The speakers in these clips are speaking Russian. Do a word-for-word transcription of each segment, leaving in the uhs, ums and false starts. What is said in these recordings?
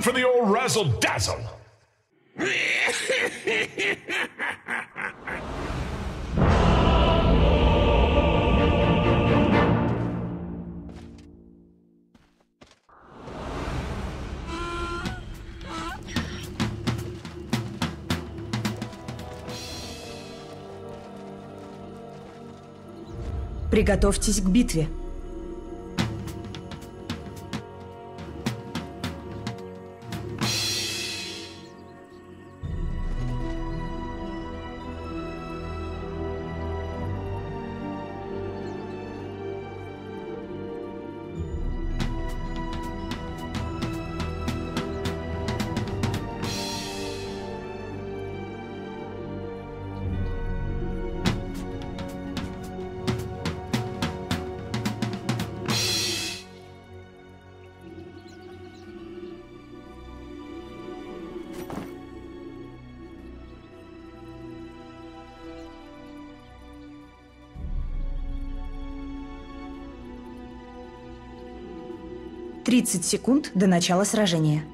for the old razzle dazzle. Приготовьтесь к битве. тридцать секунд до начала сражения.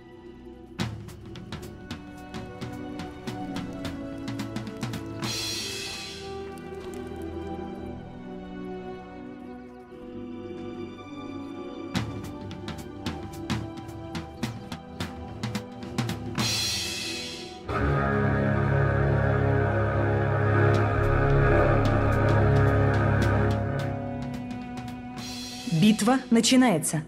Битва начинается.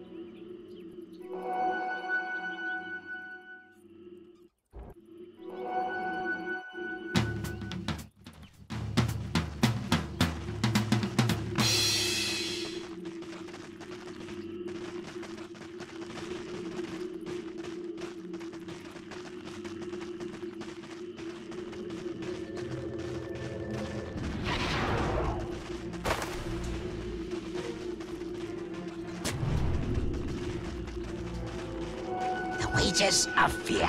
Wages of fear.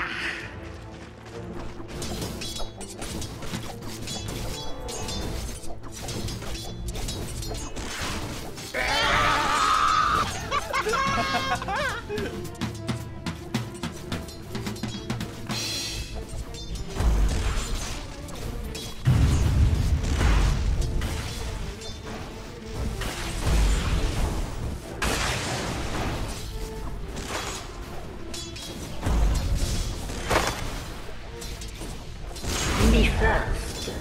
Me first.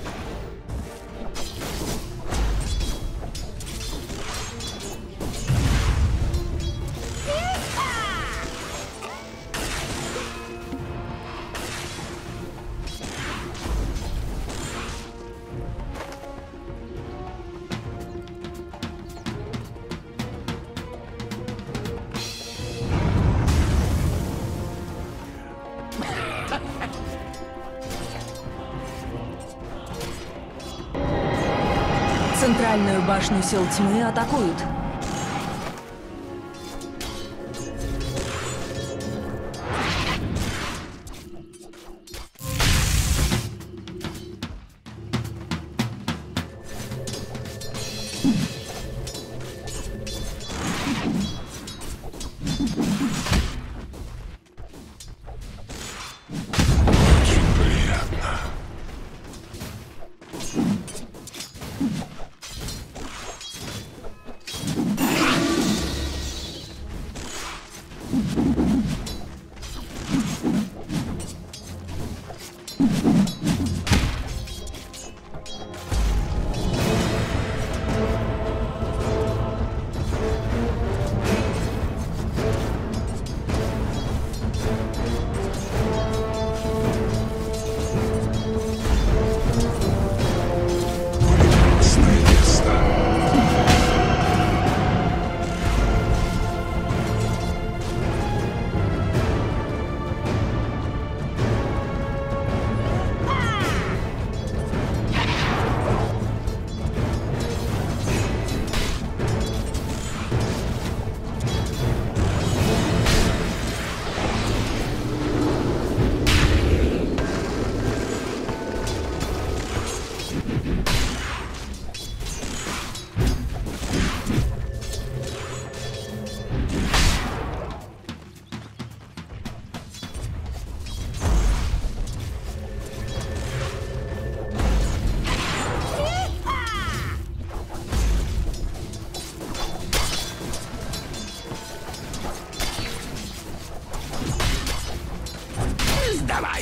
Центральную башню сил тьмы атакуют.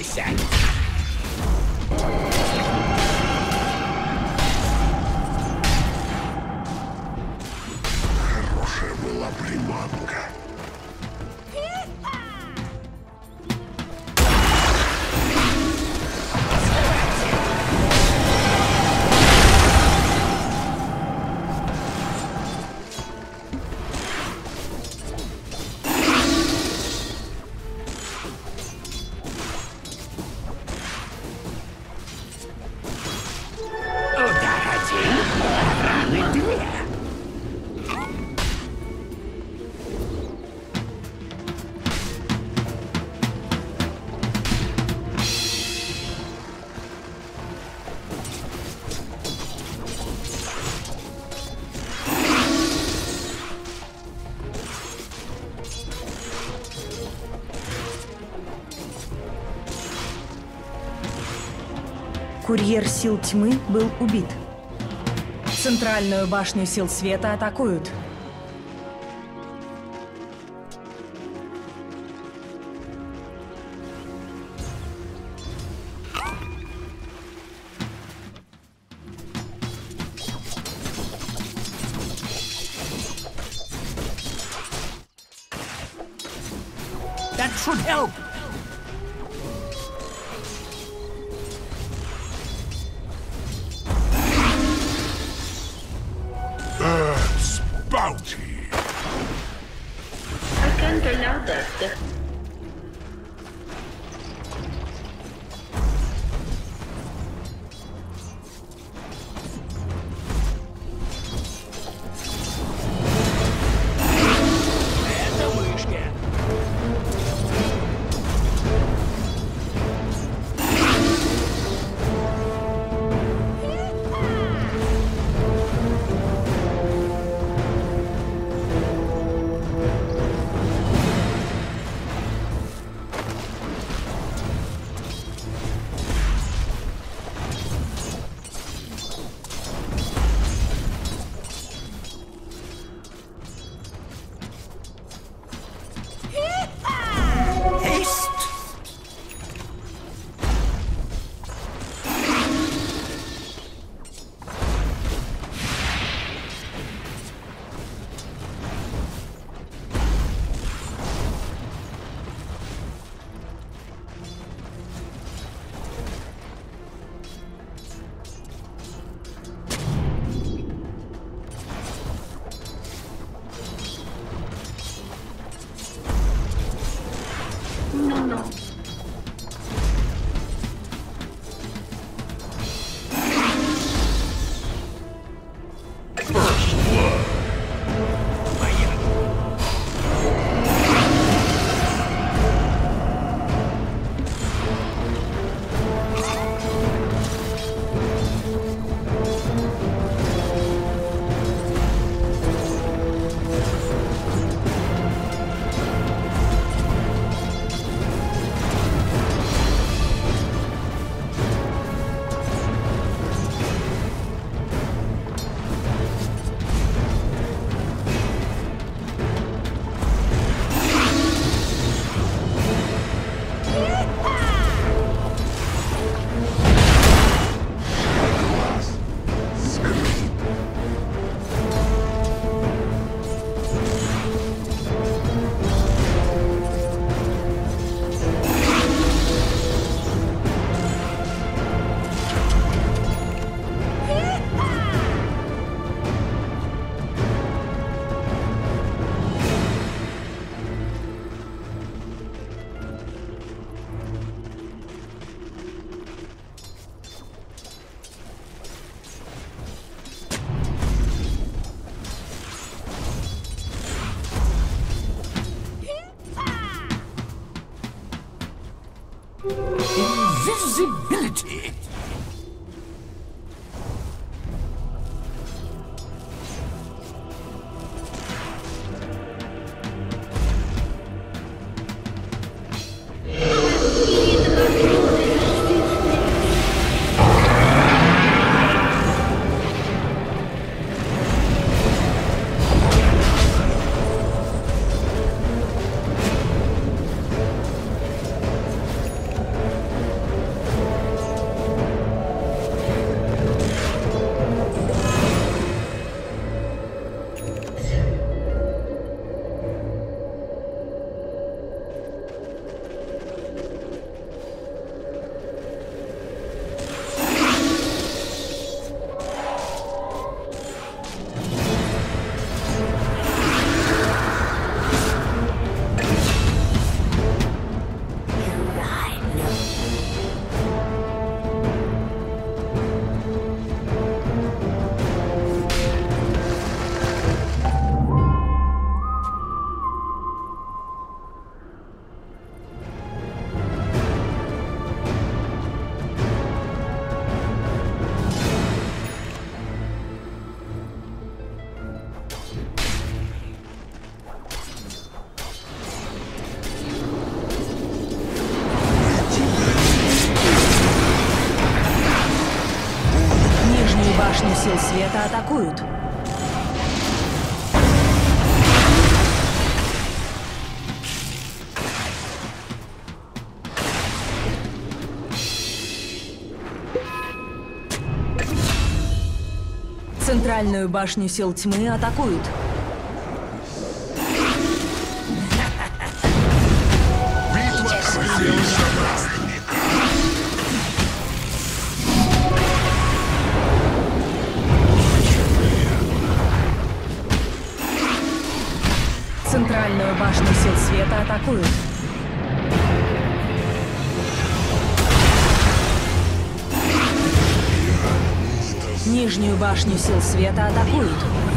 sense. Хорошая была приманка. Удар один, раны две. Курьер сил тьмы был убит. Центральную башню сил света атакуют. That should help. That's bounty. I can't allow that. Это вышки. Haste. No, no. Invisibility. башню сил света атакуют. Центральную башню сил тьмы атакуют. Битва сил Центральную башню сил света атакуют. Нижнюю башню сил света атакуют.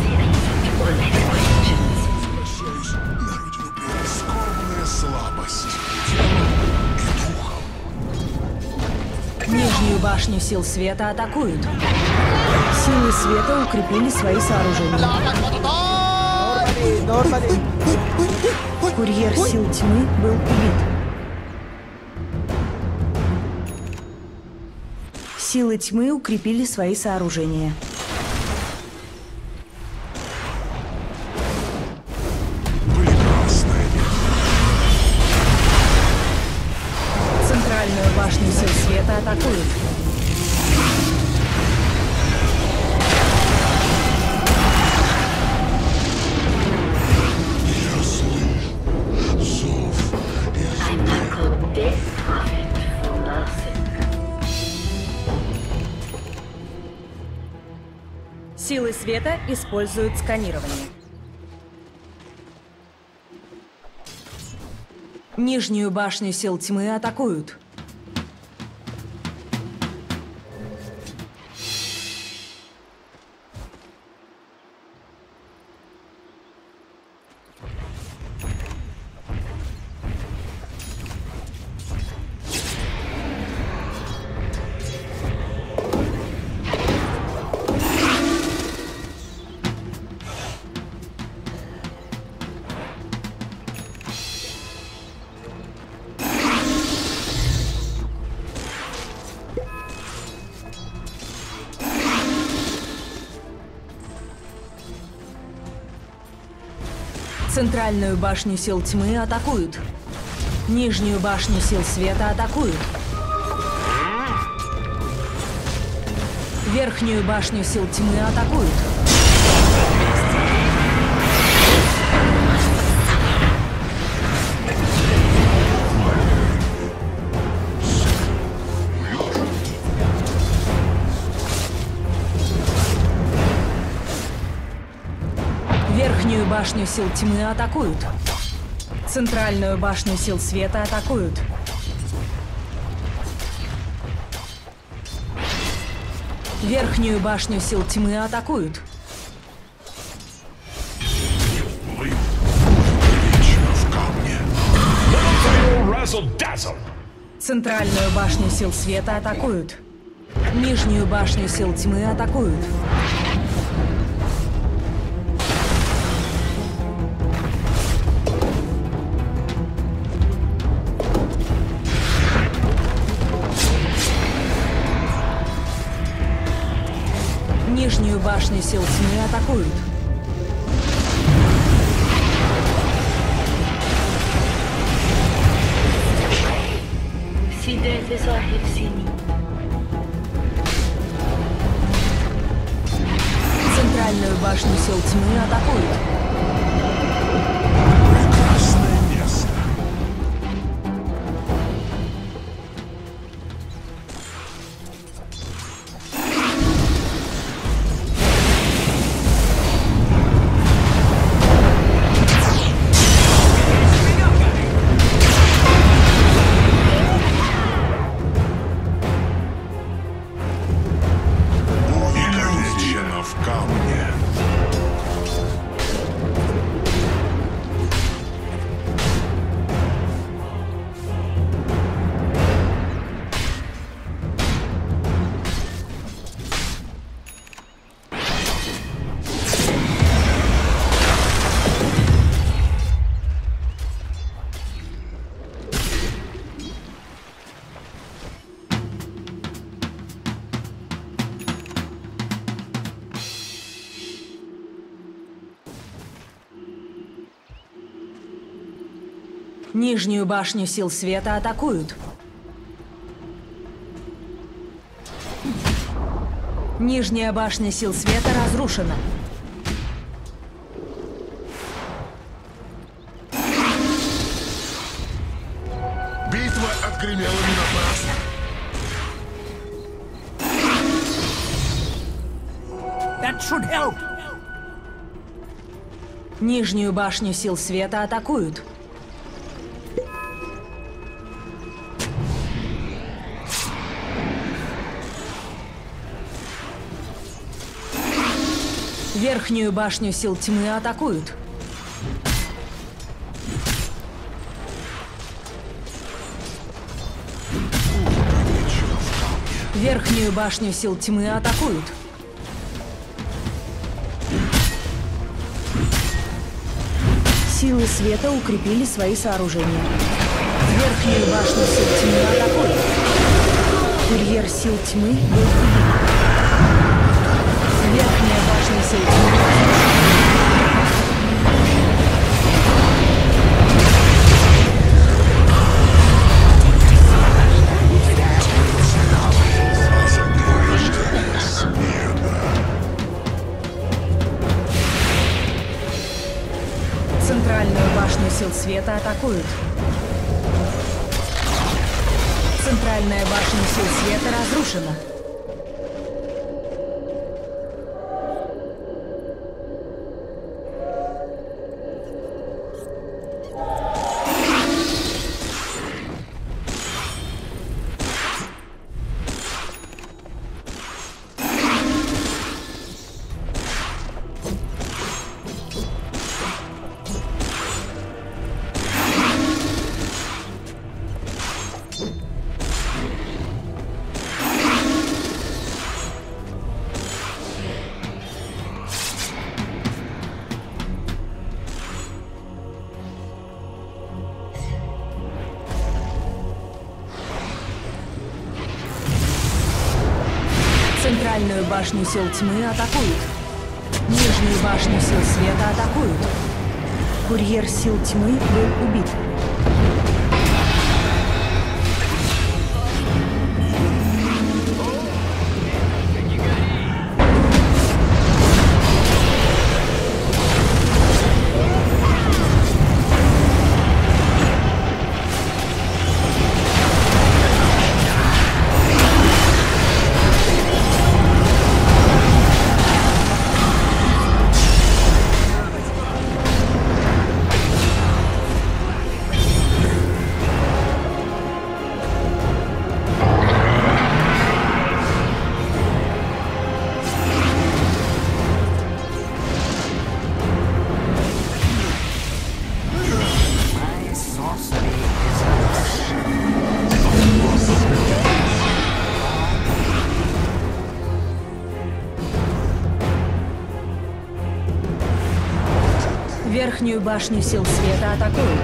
возвращаюсь на родину прискорбная слабость телом и духом. Нижнюю башню сил света атакуют. Силы света укрепили свои сооружения. Курьер сил тьмы был убит. Силы тьмы укрепили свои сооружения. Прекрасная Центральную башню сил света атакуют. я слышу зов из I knuckled this prophet for nothing. Силы света используют сканирование. Нижнюю башню сил тьмы атакуют. Центральную башню сил тьмы атакуют. Нижнюю башню сил света атакуют. Верхнюю башню сил тьмы атакуют. Верхнюю башню сил тьмы атакуют. Центральную башню сил света атакуют. Верхнюю башню сил тьмы атакуют. мы вечно в камне. Razzle-dazzle! Центральную башню сил света атакуют. Нижнюю башню сил тьмы атакуют. Нижнюю башню сил тьмы атакуют. سيدات صاحب سنين. Центральную башню сил тьмы атакуют. Прекрасное место. Увековечено в камне. Нижнюю башню сил света атакуют. Нижняя башня сил света разрушена. Битва отгремела не напрасно. That should help. Нижнюю башню сил света атакуют. Верхнюю башню сил тьмы атакуют. Верхнюю башню сил тьмы атакуют. Силы света укрепили свои сооружения. Верхнюю башню сил тьмы атакуют. Курьер сил тьмы был убит. Верхняя башня сил тьмы разрушена. Центральную башню сил света атакуют. Центральная башня сил света разрушена. Центральную башню сил тьмы атакуют. Нижнюю башню сил света атакуют. Курьер сил тьмы был убит. Верхнюю башню сил света атакуют.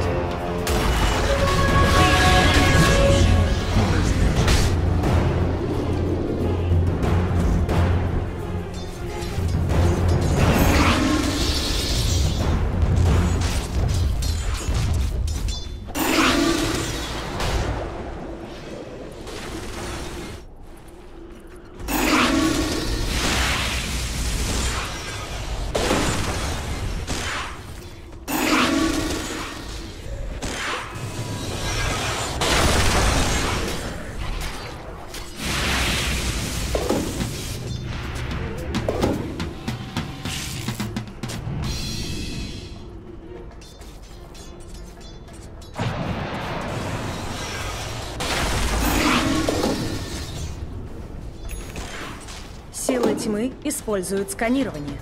Силы тьмы используют сканирование.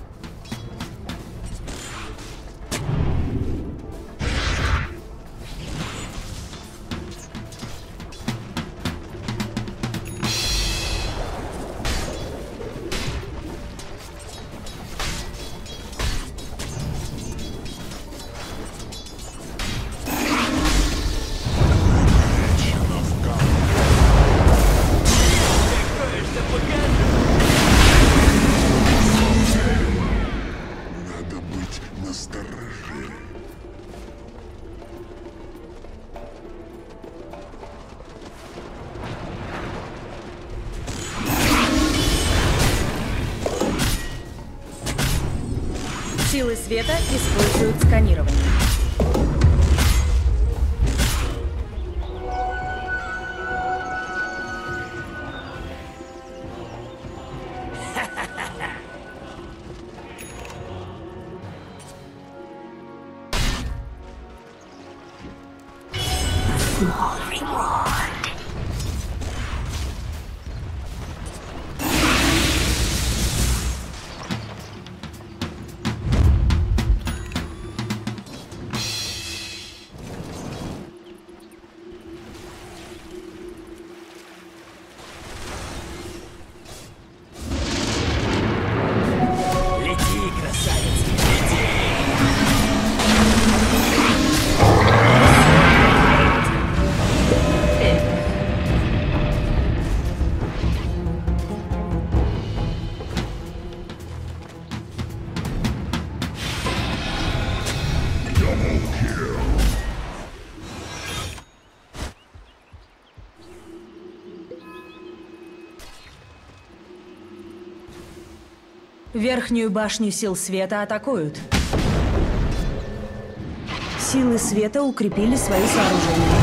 Силы света используют сканирование. Верхнюю башню сил света атакуют. Силы света укрепили свои сооружения.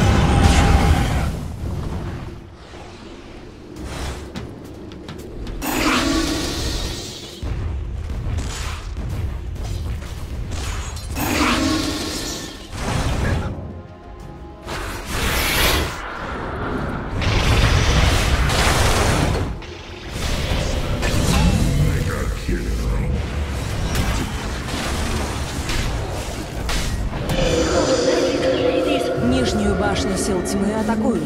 Нижнюю башню сил тьмы атакуют.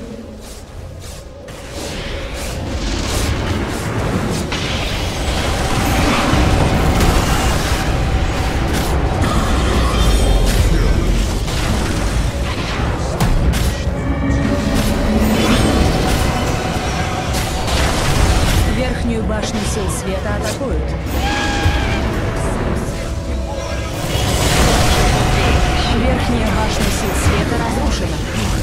Верхнюю башню сил света атакуют. Верхняя башня сил света разрушена.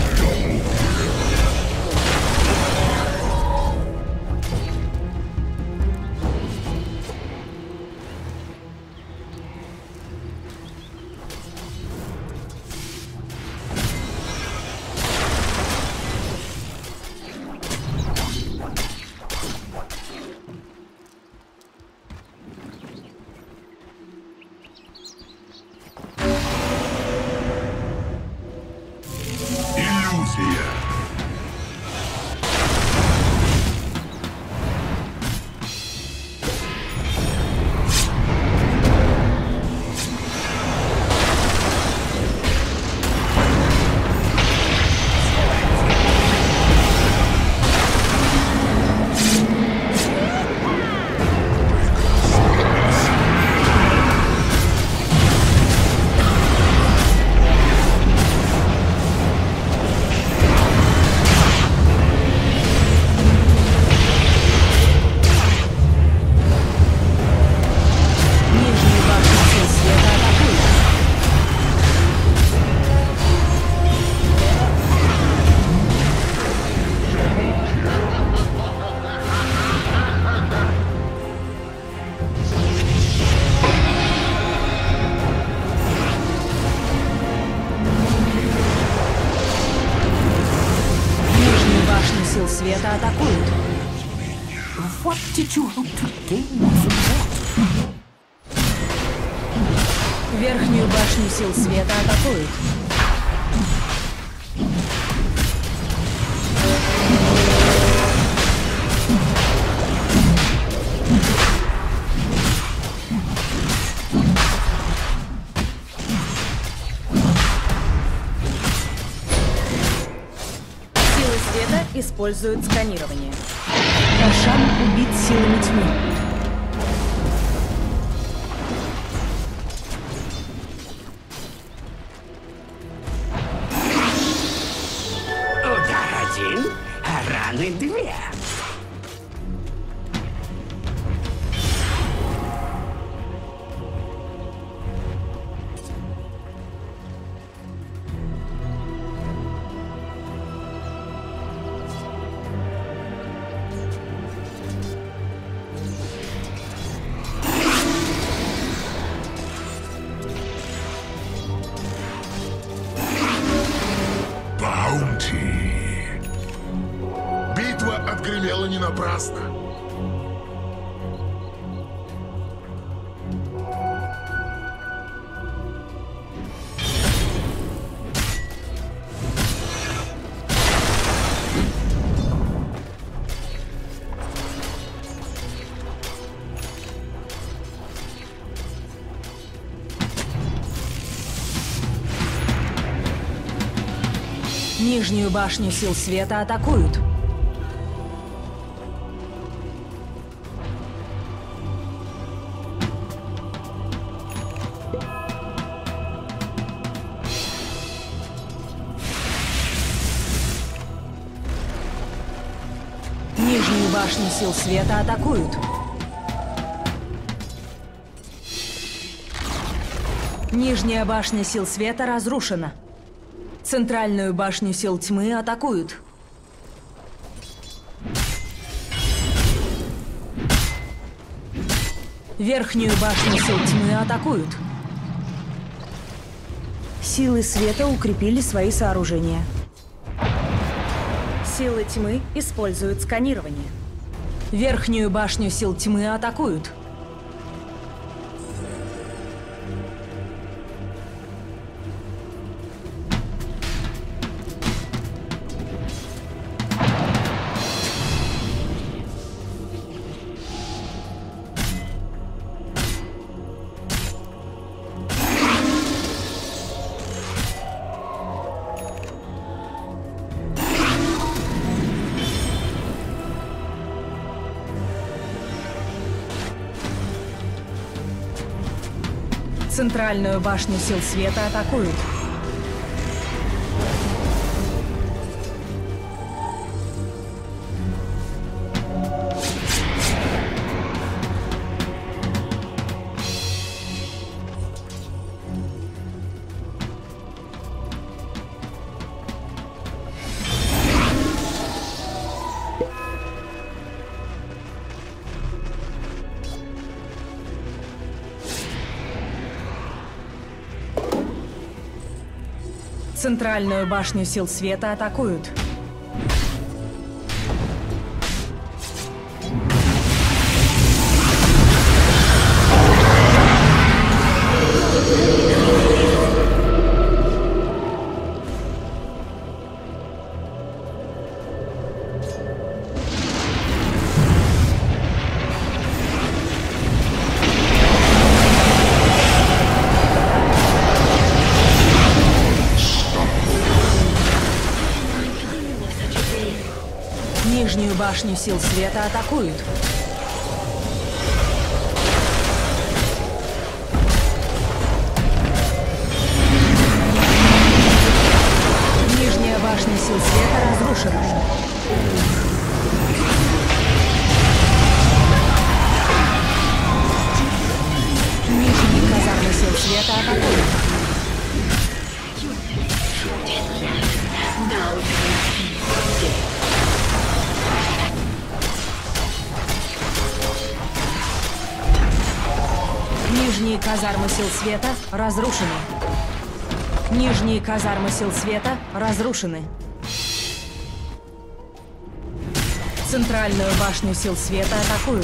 Сил света атакуют. What did you hope to gain from that? Верхнюю башню сил света атакуют. Используют сканирование. Рошан убит силами тьмы. Удар один, а раны две. напрасно. Нижнюю башню сил света атакуют. Нижнюю башню сил света атакуют. Нижняя башня сил света разрушена. Центральную башню сил тьмы атакуют. Верхнюю башню сил тьмы атакуют. Силы света укрепили свои сооружения. Силы тьмы используют сканирование. Верхнюю башню сил тьмы атакуют. Центральную башню сил света атакуют. Центральную башню сил света атакуют. Нижнюю башню сил света атакуют. Нижняя башня сил света разрушена. Нижние казармы сил света атакуют. Нижние казармы сил света разрушены. Нижние казармы сил света разрушены. Центральную башню сил света атакуют.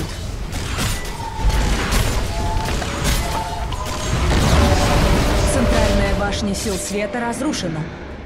Центральная башня сил света разрушена.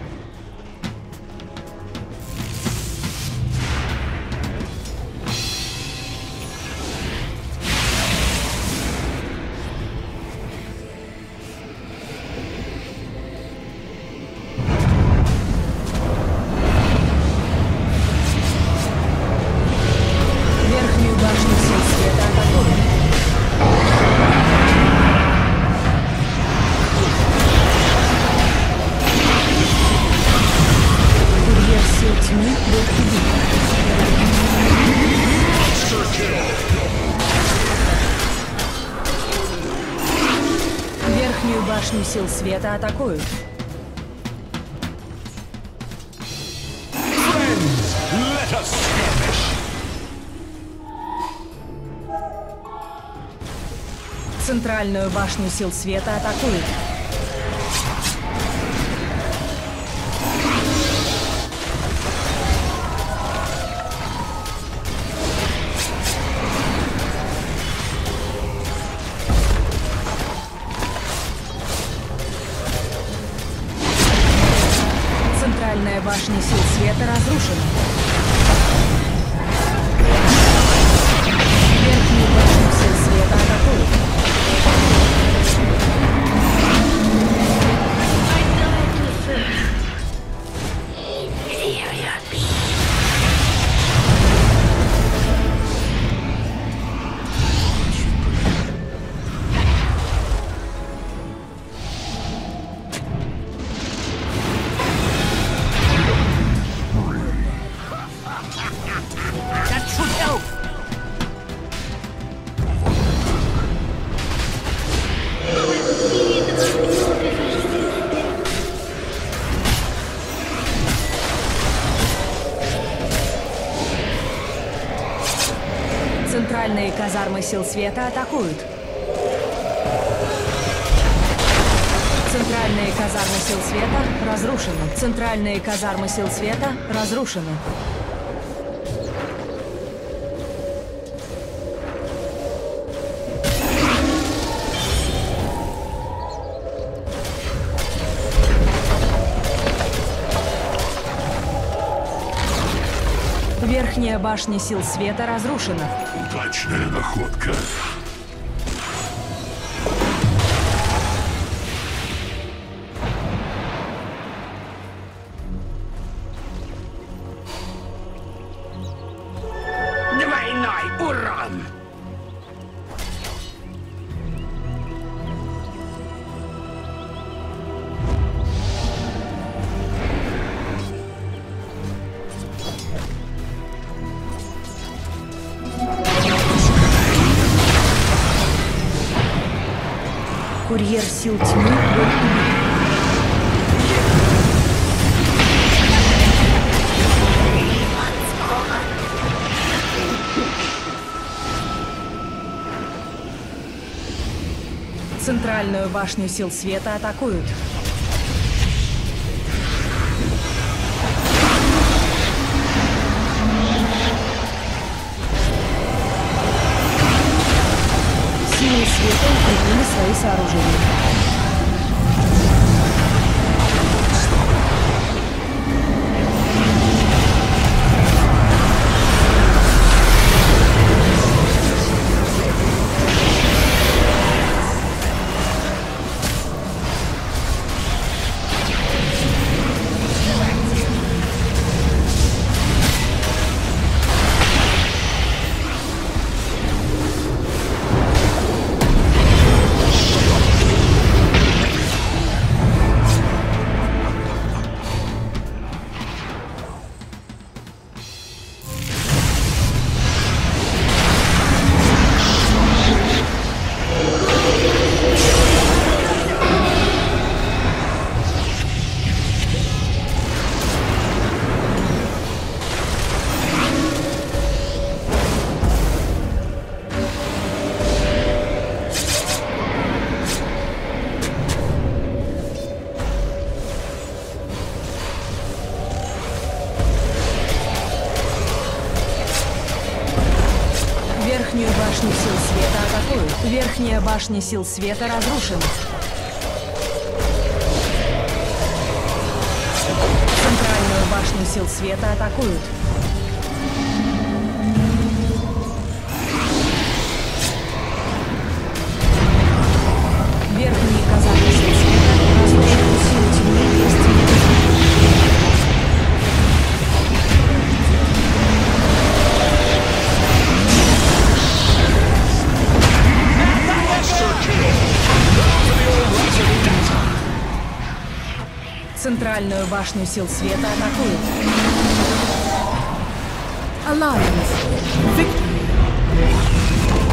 Верхнюю башню сил света атакуют. Центральную башню сил света атакуют. башня сил света разрушена. Верхнюю башню сил света атакуют. That should help. Центральные казармы сил света атакуют. Центральные казармы сил света разрушены. Центральные казармы сил света разрушены. Верхняя башня сил света разрушена. Удачная находка. Двойной урон. Курьер сил тьмы был убит. Центральную башню сил света атакуют. Силы света укрепили свои сооружения. Верхнюю башню сил света атакуют. Верхняя башня сил света разрушена. Центральную башню сил света атакуют. Верхние казармы сил света разрушены. Силы тьмы есть метод. Центральную башню сил света атакуют. Alliance. Victory.